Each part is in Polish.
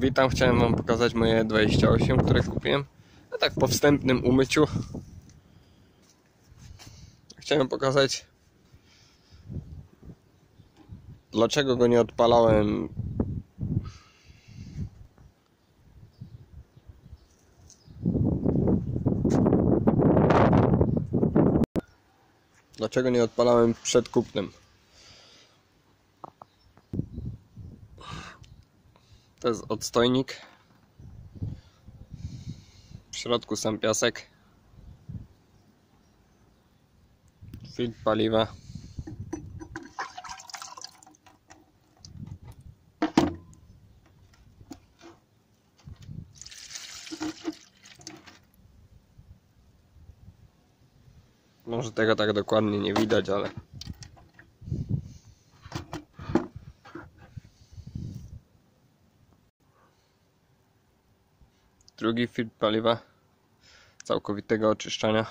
Witam, chciałem wam pokazać moje 28, które kupiłem. A tak po wstępnym umyciu chciałem pokazać, dlaczego go nie odpalałem. Dlaczego nie odpalałem przed kupnem. To jest odstojnik. W środku sam piasek. Filtr paliwa. Może tego tak dokładnie nie widać, ale drugi filtr paliwa całkowitego oczyszczania.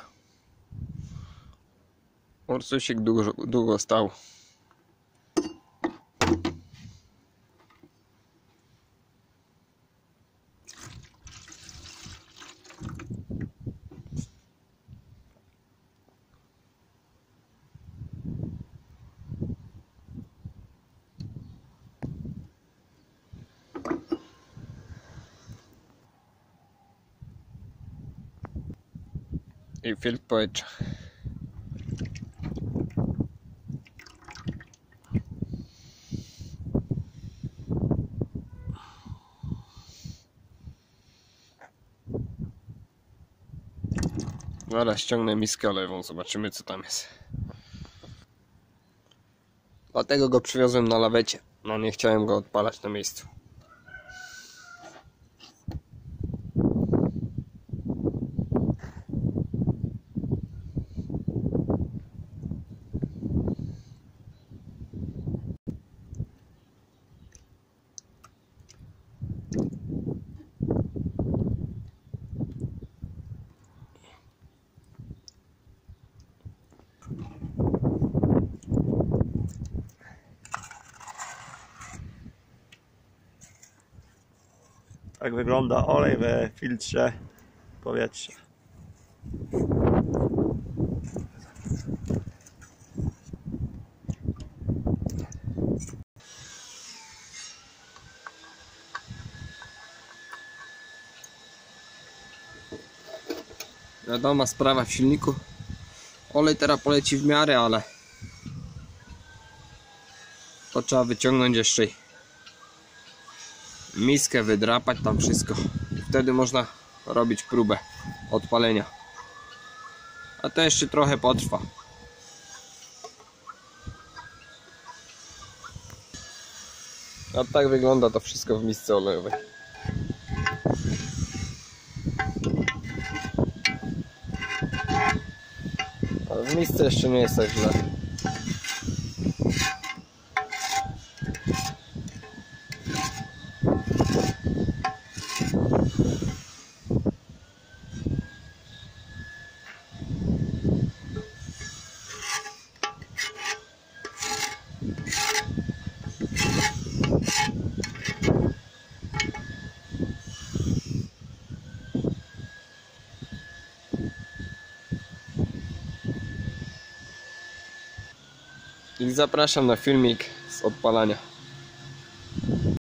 Ursusik długo stał. I filtr powietrza. Zaraz ściągnę miskę olejową, zobaczymy co tam jest. Dlatego go przywiozłem na lawecie. No nie chciałem go odpalać na miejscu. Tak wygląda olej we filtrze powietrza. Wiadoma sprawa w silniku. Olej teraz poleci w miarę, ale to trzeba wyciągnąć jeszcze miskę, wydrapać tam wszystko. Wtedy można robić próbę odpalenia. A to jeszcze trochę potrwa. A tak wygląda to wszystko w misce olejowej. Ale w misce jeszcze nie jest tak źle. I zapraszam na filmik z odpalania.